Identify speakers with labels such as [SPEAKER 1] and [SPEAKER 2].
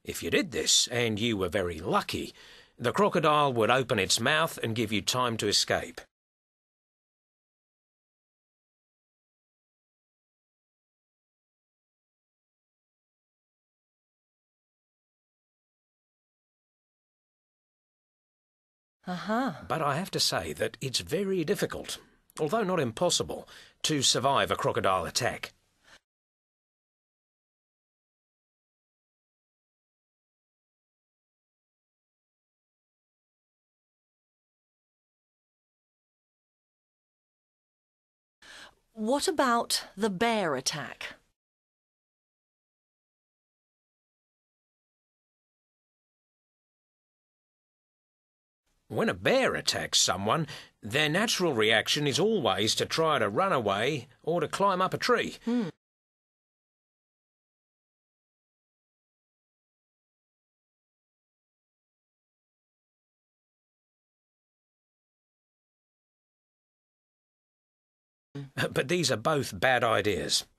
[SPEAKER 1] If you did this, and you were very lucky, the crocodile would open its mouth and give you time to escape. But I have to say that it's very difficult, although not impossible, to survive a crocodile attack.
[SPEAKER 2] What about the bear attack?
[SPEAKER 1] When a bear attacks someone, their natural reaction is always to try to run away or to climb up a tree. But these are both bad ideas.